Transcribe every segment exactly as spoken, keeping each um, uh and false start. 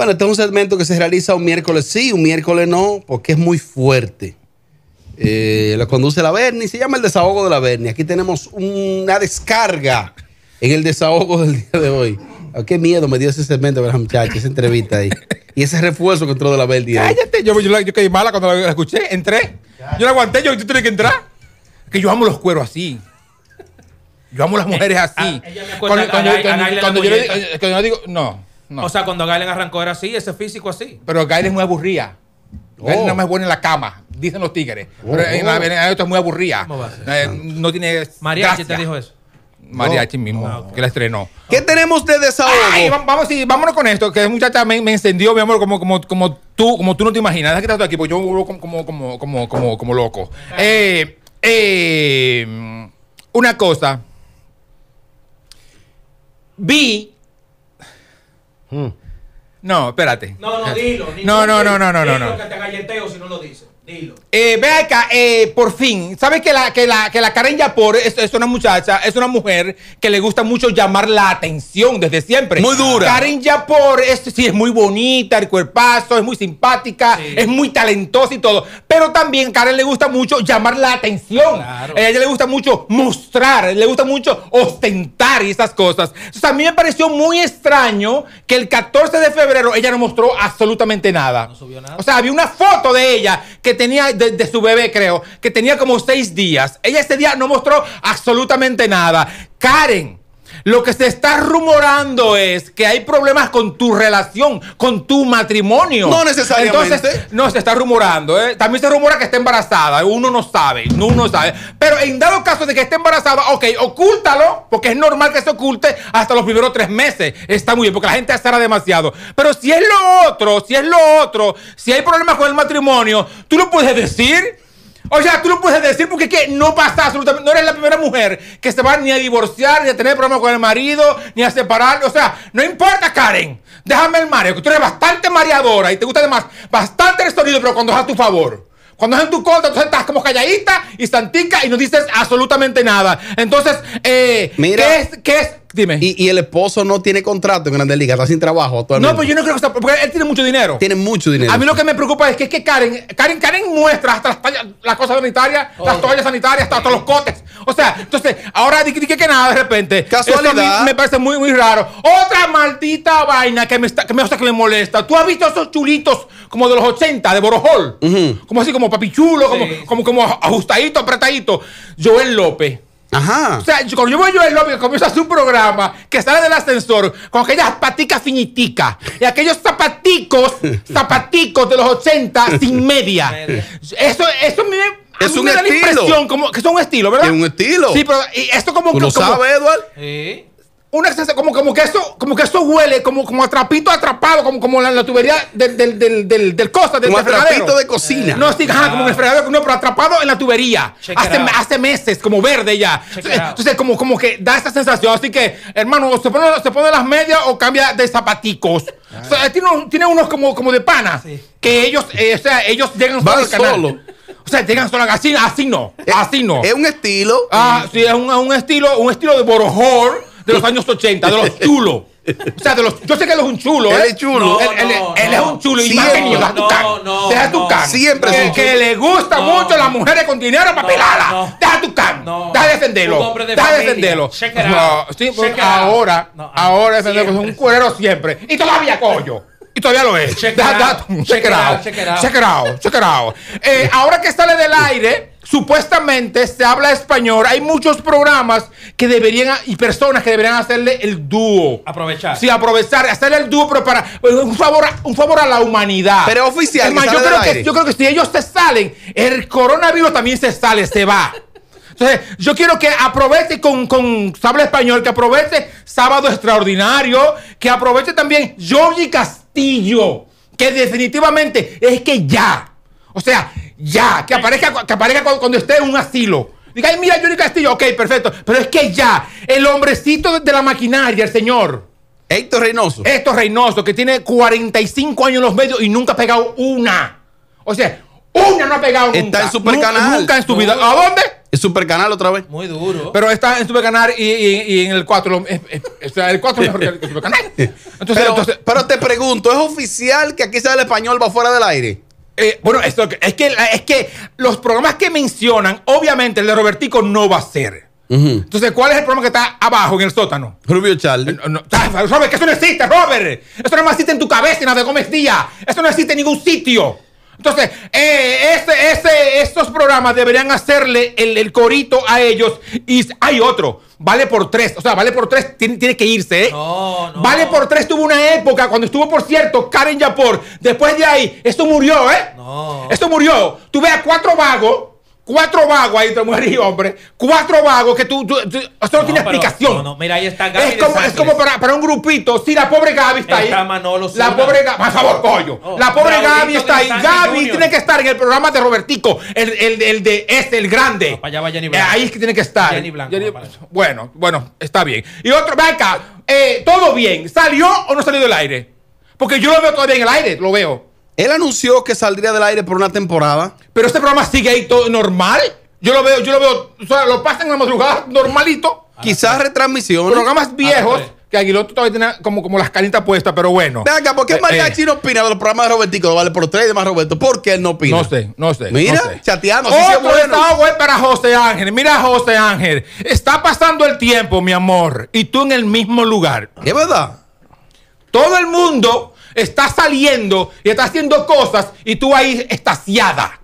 Bueno, este es un segmento que se realiza un miércoles sí, un miércoles no, porque es muy fuerte. Eh, lo conduce la Berni, se llama el desahogo de la Berni. Aquí tenemos una descarga en el desahogo del día de hoy. Oh, qué miedo me dio ese segmento, ¿verdad, muchachos? Esa entrevista ahí. Y ese refuerzo que entró de la Berni. Cállate, yo, yo, yo caí mala cuando la escuché, entré. Yo la aguanté, yo, yo tuve que entrar. Que yo amo los cueros así. Yo amo las mujeres así. Cuando, cuando, cuando, cuando yo le digo, cuando yo digo, no, no. O sea, cuando Gailen arrancó era así, ese físico así. Pero Gailen es muy aburrida. Oh. Gailen no es buena en la cama, dicen los tigres. Oh, pero en la, en la otra es muy aburrida. ¿Cómo va a ser? Eh, no tiene Mariachi te dijo eso. Mariachi No. mismo, Ah, okay. que la estrenó. ¿Qué tenemos de desahogo? Ay, vamos, sí, vámonos con esto, que muchacha me, me encendió, mi amor, como, como, como tú, como tú no te imaginas. Deja que estás aquí, porque yo me vuelvo como, como, como, como, como, como loco. Eh, eh, una cosa. Vi. Hmm. No, espérate. No, no, dilo. No, no, no, no, no, no, Dilo no. que te galleteo si no lo dices. Dilo. Eh, ve acá, eh, por fin, ¿sabes que la, que la, que la Karen Yapor es, es una muchacha, es una mujer que le gusta mucho llamar la atención desde siempre? Muy dura. Karen Yapor es, sí, es muy bonita, el cuerpazo, es muy simpática, Sí. es muy talentosa y todo. Pero también a Karen le gusta mucho llamar la atención. Claro. A ella le gusta mucho mostrar, le gusta mucho ostentar y esas cosas. Entonces a mí me pareció muy extraño que el catorce de febrero ella no mostró absolutamente nada. No subió nada. O sea, había una foto de ella que tenía, de, de su bebé creo, que tenía como seis días. Ella ese día no mostró absolutamente nada. Karen, lo que se está rumorando es que hay problemas con tu relación, con tu matrimonio. No necesariamente. Entonces, no, se está rumorando, ¿eh? También se rumora que está embarazada. Uno no sabe, uno sabe. Pero en dado caso de que esté embarazada, ok, ocúltalo, porque es normal que se oculte hasta los primeros tres meses. Está muy bien, porque la gente azara demasiado. Pero si es lo otro, si es lo otro, si hay problemas con el matrimonio, tú lo puedes decir. O sea, tú lo puedes decir porque es que no pasa absolutamente. No eres la primera mujer que se va ni a divorciar, ni a tener problemas con el marido, ni a separar. O sea, no importa, Karen. Déjame el mareo, que tú eres bastante mareadora y te gusta además bastante el sonido, pero cuando es a tu favor. Cuando es en tu contra, entonces estás como calladita y santica y no dices absolutamente nada. Entonces, eh, Mira. ¿qué es? ¿Qué es? Dime. Y, y el esposo no tiene contrato en Grandes Ligas, está sin trabajo actualmente. No, pues yo no creo que sea, porque él tiene mucho dinero. Tiene mucho dinero. A mí lo que me preocupa es que, es que Karen, Karen, Karen muestra hasta las, tallas- las cosas sanitarias, Oh. las toallas sanitarias, hasta, hasta los cotes. O sea, entonces, ahora di, di que, que nada de repente. Casualidad. Eso a mí me parece muy, muy raro. Otra maldita vaina que me, está, que me, o sea, que me molesta. ¿Tú has visto esos chulitos como de los ochenta, de Borojol? Ujú. Como así, como papichulo, como, Sí. como, como ajustadito, apretadito. Joel López. Ajá. O sea, yo- cuando yo veo a Joel López que comienza a hacer un programa que sale del ascensor con aquellas paticas finiticas y aquellos zapaticos, zapaticos de los ochenta sin media. Media. Eso, eso me, a Es mí un me da la estilo. impresión como que es un estilo, ¿verdad? Es un estilo. Sí, pero y esto como ¿Tú que lo como, sabes, Edward? Sí. una sensación, como, como que eso, como que eso huele, como, como a trapito atrapado, como, como la, la tubería del, del, del, del, del costa, del, Como del a trapito fregadero. de cocina. No, sí, ajá, como en el fregadero, no, pero atrapado en la tubería. Check it Hace, out. hace meses, como verde ya. Check it Entonces, out. entonces, como, como que da esa sensación. Así que, hermano, o se pone, se pone las medias o cambia de zapaticos. O sea, tiene, unos- tiene unos como, como de pana. Sí. Que ellos, eh, o sea, ellos llegan Van solo al canal. solo. O sea, llegan solo así, así no. Así no. Es un estilo. Ah, sí, es un, un estilo, un estilo de Borojor de los años ochenta, de los chulos. O sea, de los, yo sé que él es un chulo, Él ¿eh? es chulo. No, él, él- no, él no. es un chulo y Siempre. más venido, deja tu No, can. no, Deja tu no. can. Siempre es que, un que chulo. le gusta No. mucho a las mujeres con dinero para No, pelarla. no. Deja tu can. No. Deja de defenderlo. Un hombre de Deja de familia. defenderlo. Check it No, out. sí, Check pues, it out. ahora, No, ah, ahora defenderlo es siempre. un cuerero siempre. Y todavía coño. Y todavía lo es. Check it Deja- out. deja- Check Check it it out, out. check it out. Check it out. Check it out. Eh, ahora que sale del aire, supuestamente se habla español. Hay muchos programas que deberían y personas que deberían hacerle el dúo. Aprovechar. Sí, aprovechar, hacerle el dúo, pero para pues, un favor, a- un favor a la humanidad. Pero oficial, Es más, que yo sale creo del que aire. yo creo que si ellos se salen, el coronavirus también se sale, se va. Entonces, yo quiero que aproveche con, con Habla Español, que aproveche Sábado Extraordinario, que aproveche también Georgie Castillo, que definitivamente es que ya, o sea, ya, que aparezca, que aparezca cuando, cuando esté en un asilo. Diga, ay, mira, Georgie Castillo, ok, perfecto, pero es que ya, el hombrecito de, de la maquinaria, el señor, Héctor Reynoso. Héctor Reynoso, que tiene cuarenta y cinco años en los medios y nunca ha pegado una. O sea, una no ha pegado Está nunca. en Supercanal. Nunca, nunca en su vida. ¿A dónde? ¿Es Supercanal otra vez? Muy duro. Pero está en Supercanal y, y, y en el cuatro. Eh, eh, o sea, el cuatro es mejor que el Supercanal. Entonces, pero, entonces, pero te pregunto, ¿es oficial que aquí sale el español va fuera del aire? eh, bueno, esto, es, que, es que los programas que mencionan, obviamente el de Robertico no va a ser. Uh-huh. Entonces, ¿cuál es el programa que está abajo en el sótano? Rubio Charlie. No, no, Robert, que eso no existe, Robert. Eso no existe en tu cabeza y nada de Gómez Díaz. Eso no existe en ningún sitio. Entonces, eh, ese, ese, estos programas deberían hacerle el, el corito a ellos. Y hay otro, Vale por Tres. O sea, Vale por Tres tiene, tiene que irse, ¿eh? No, no. Vale por Tres tuvo una época cuando estuvo, por cierto, Karen Yapor. Después de ahí, esto murió, ¿eh? No. Esto murió. Tú ves a cuatro vagos. Cuatro vagos ahí, entre mujer y hombre. Cuatro vagos que tú. tú, tú eso no, no tiene pero, explicación. No, no, mira, ahí está Gaby. Es como, es como para, para un grupito. Si la pobre Gaby está, está ahí. Manolo la Zuna. pobre Gaby. Por favor, coño. Oh, la pobre Gaby está ahí. Gaby Junior. Tiene que estar en el programa de Robertico. El, el, el de este, el grande. No, para allá va Jenny Blanco. Eh, ahí es que tiene que estar. Jenny Blanco. Jenny, bueno, bueno, está bien. Y otro, ven acá. Eh, todo bien. ¿Salió o no salió del aire? Porque yo lo veo todavía en el aire. Lo veo. Él anunció que saldría del aire por una temporada. Pero este programa sigue ahí todo normal. Yo lo veo, yo lo veo, o sea, lo pasan en la madrugada normalito. Quizás retransmisiones. Programas viejos, que Aguiloto todavía tiene como, como las canitas puestas, pero bueno. Venga, ¿por qué Mariachi eh, no opina de los programas de Robertico? No vale por tres y demás Roberto. ¿Por qué él no opina? No sé, no sé. Mira, no sé. chateando. Otro sí bueno. Desahogo es para José Ángel. Mira, José Ángel. Está pasando el tiempo, mi amor, y tú en el mismo lugar. ¿Es verdad? Todo el mundo está saliendo y está haciendo cosas y tú ahí estaciada.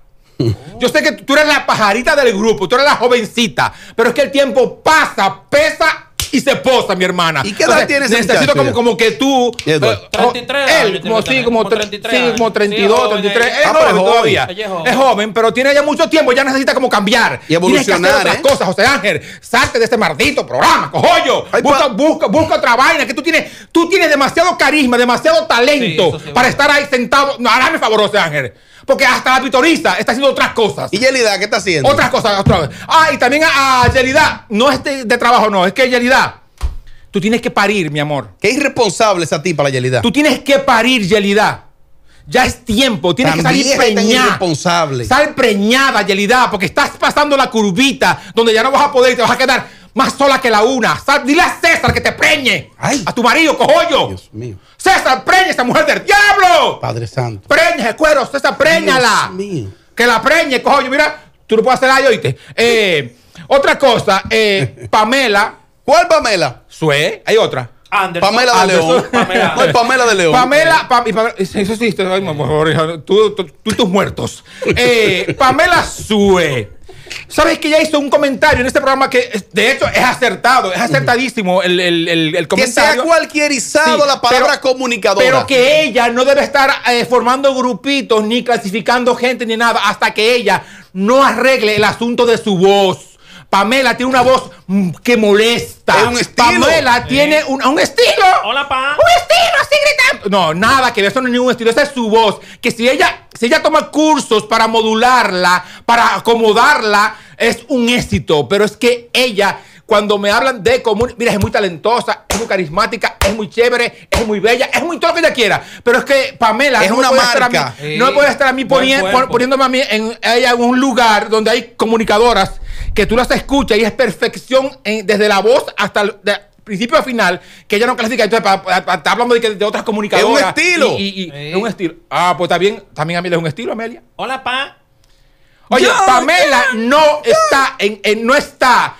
Yo sé que tú eres la pajarita del grupo, tú eres la jovencita, pero es que el tiempo pasa, pesa y se posa, mi hermana. ¿Y qué edad tienes? Necesito como, como que tú... Eh, treinta y tres él, años, como, sí, como, treinta y tres sí, como treinta y dos, treinta y tres. Sí, es ah, joven, es joven todavía. es joven. Es joven, pero tiene ya mucho tiempo, ya necesita como cambiar. Y evolucionar, Tienes que hacer otras ¿eh? cosas, José Ángel. Salte de este maldito programa, cojollo. Ay, busca, pa- busca, busca otra vaina, que tú tienes, tú tienes demasiado carisma, demasiado talento Sí, sí, para bueno. estar ahí sentado. No, hágame favor, José Ángel. Porque hasta la pitoriza está haciendo otras cosas. ¿Y Yelida qué está haciendo? Otras cosas, otra vez. Ah, y también a, a Yelida. No es de, de trabajo, no. Es que Yelida, tú tienes que parir, mi amor. Qué irresponsable esa tipa, la Yelida. Tú tienes que parir, Yelida. Ya es tiempo. Tienes Tan que salir vieja y tan preñada. irresponsable. Sal preñada, Yelida, porque estás pasando la curvita donde ya no vas a poder y te vas a quedar más sola que la una. Sal, dile a César que te preñe. Ay. A tu marido, cojollo. Dios mío. César, preñe a esa mujer del diablo. Padre Santo. Preña ese cuero, César, préñala. Dios mío. Que la preñe, coño, mira, tú no puedes hacer ahí, oíste. Eh, otra cosa, eh, Pamela ¿Cuál Pamela? Sue, hay otra. Anderson. Pamela de Anderson. León. Pamela. No, es Pamela de León. Pamela, Pam- y Pamela- eso sí, esto- ay, por favor, tú, tú, tú y tus muertos. Eh, Pamela Sue. ¿Sabes que ella hizo un comentario en este programa que, de hecho, es acertado, es acertadísimo el, el, el, el Que sea comentario? cualquierizado Sí, la palabra pero- comunicadora. Pero que ella no debe estar eh, formando grupitos, ni clasificando gente, ni nada, hasta que ella no arregle el asunto de su voz. Pamela tiene una voz mm, que molesta. Es un estilo. Pamela Sí. tiene un, un estilo. Hola, pa. Un estilo, así gritando. No, nada que ver, eso no es ningún estilo, esa es su voz. Que si ella, si ella toma cursos para modularla, para acomodarla, es un éxito. Pero es que ella, cuando me hablan de común, mira, es muy talentosa, es muy carismática, es muy chévere, es muy bella, es muy todo lo que ella quiera. Pero es que Pamela Es no una me puede estar a marca. mí, no me puede estar a mí Buen ponien- cuerpo. poniéndome a mí en, ella en un lugar donde hay comunicadoras que tú las escuchas y es perfección en- desde la voz hasta el de principio a final, que ella no clasifica. Entonces, pa- pa- pa- está hablando de, que de otras comunicadoras. Es un estilo. Y, y- y- Sí. Es un estilo. Ah, pues está bien. También Amelia es un estilo, Amelia. Hola, pa. Oye, Ya, Pamela no está en, en- no está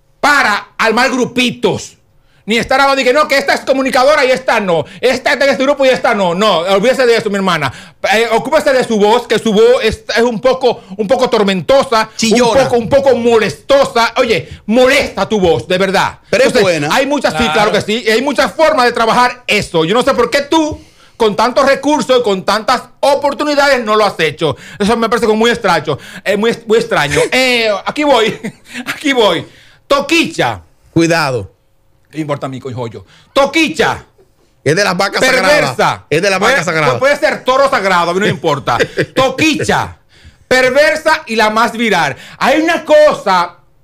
para armar grupitos. Ni estar hablando de que no, que esta es comunicadora y esta no. Esta está en este grupo y esta no. No, olvídese de eso, mi hermana. Eh, ocúpese de su voz, que su voz es, es un poco, un poco tormentosa, Chillona. un poco, un poco molestosa. Oye, molesta tu voz, de verdad. Pero es buena. Hay muchas, sí, Claro. claro que sí. Y hay muchas formas de trabajar eso. Yo no sé por qué tú, con tantos recursos y con tantas oportunidades, no lo has hecho. Eso me parece como muy extraño. Es muy, muy extraño. Eh, aquí voy. Aquí voy. Toquicha. Cuidado. ¿Qué importa a mí, coño? Toquicha. Es de las vacas Perversa. sagradas. Es de las Puede- vacas sagradas. Puede ser toro sagrado, a mí no me importa. Toquicha. Perversa y la más viral. Hay una cosa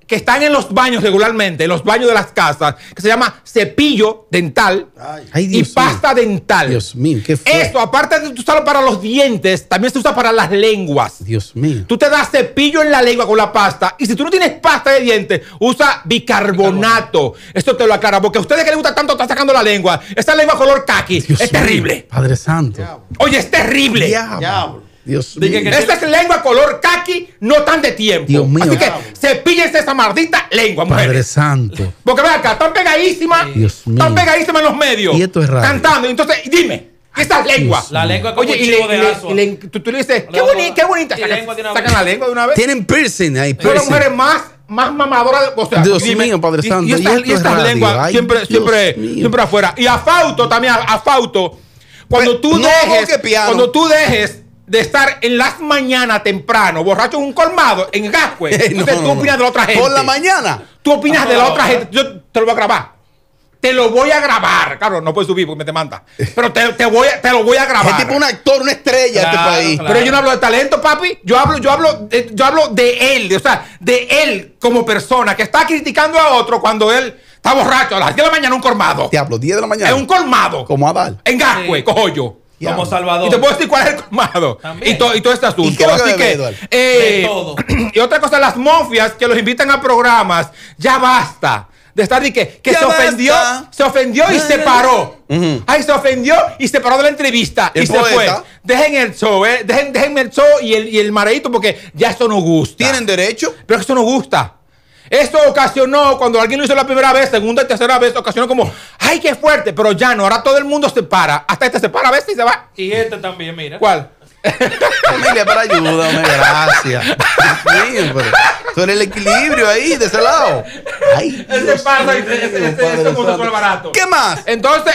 que están en los baños regularmente, en los baños de las casas, que se llama cepillo dental Ay, y Dios pasta mío. dental. Dios mío, qué fue. Esto, aparte de usarlo para los dientes, también se usa para las lenguas. Dios mío. Tú te das cepillo en la lengua con la pasta. Y si tú no tienes pasta de dientes, usa bicarbonato. Esto te lo aclara. Porque a ustedes que les gusta tanto estar sacando la lengua, esa lengua color kaki, Dios es mío. terrible. Padre Santo. Oye, es terrible. Diablo. Diablo. Dios Dije mío. que- Esta es lengua color kaki, no tan de tiempo. Dios mío. Así que cepíllense esa maldita lengua, Padre mujeres. Santo. Porque ven acá, están pegadísimas. Dios mío. Están pegadísimas en los medios. Y esto es radio. Cantando. Entonces, dime, ¿qué estas lenguas? La lengua es como Oye, un y chivo le, de y le- asua. y le- tú, tú le dices, qué, Le boni, hago- qué bonita. y Sacan, lengua de una sacan vez. la lengua de una vez. Tienen piercing ahí. Son las piercing. mujeres más, más mamadoras. de- O sea, Dios dime, mío, Padre y- Santo, Y, y estas, esto y es estas radio. lenguas Ay, siempre, Dios siempre, mío. siempre afuera. Y a Fauto también, a, a Fauto, cuando Pues, tú no dejes, toque piano. cuando tú dejes de estar en las mañanas temprano, borracho en un colmado, en Gascue, No, entonces tú no, no. opinas de la otra gente. Por la mañana. Tú opinas de la No. otra gente. Yo te lo voy a grabar. Te lo voy a grabar. Claro, no puedes subir porque me te manda. Pero te, te, voy a, te lo voy a grabar. Es tipo un actor, una estrella de Claro, este país. claro. Pero yo no hablo de talento, papi. Yo hablo, yo hablo, de, yo hablo de él, de- o sea, de él como persona que está criticando a otro cuando él está borracho a las diez de la mañana en un colmado. Diablo, diez de la mañana. En un colmado. Como Adal. En Gascue, Sí. cojo yo. Diablo. Como Salvador. Y te puedo decir cuál es el colmado. También. Y, to- y todo este asunto. ¿Y qué es lo que Así bebe, que, Eduardo? eh, De todo. Y otra cosa, las mofias que los invitan a programas, ya basta. De estar de que, que Ya se ofendió, basta. se ofendió y se paró. Ujú. Ay, se ofendió y se paró de la entrevista El y se poeta. fue. Dejen el show, eh. Dejen, déjenme el show y el, y el mareíto porque ya eso no gusta. ¿Tienen derecho? Pero eso no gusta. Esto ocasionó, cuando alguien lo hizo la primera vez, segunda y tercera vez, ocasionó como, ay, qué fuerte, pero ya no, ahora todo el mundo se para. Hasta este se para a veces y se va. Y este también, mira. ¿Cuál? Familia, para ayúdame, gracias. Dios mío, pero tú eres el equilibrio ahí, de ese lado. Ay, Ese Dios pasa y mío, ese- ese- ese Padre mundo Santo. fue barato. ¿Qué más? Entonces,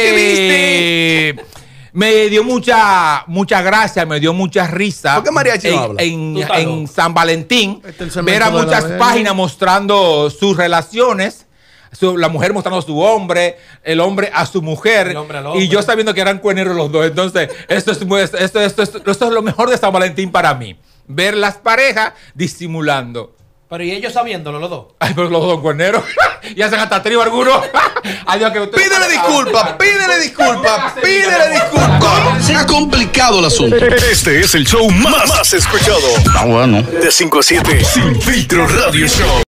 eh, me dio mucha, mucha gracia, me dio mucha risa. ¿Por qué mariachi no en, habla? En, Tú estás en loco. San Valentín, Este es el ver a cemento de la muchas verga. páginas mostrando sus relaciones. su- la mujer mostrando a su hombre, el hombre a su mujer, El hombre al y hombre. yo sabiendo que eran cuerneros los dos. Entonces, esto es, muy- esto, esto, esto, esto es lo mejor de San Valentín para mí. Ver las parejas disimulando. Pero y ellos sabiéndolo, los dos. Ay, pero los dos son cuerneros. Y hacen hasta trío algunos. Adiós, que usted- Pídele disculpas, pídele disculpas, pídele disculpas. Se ha complicado el asunto. Este es el show más, más escuchado. Ah, bueno. De cinco a siete. Sin Filtro Radio Show.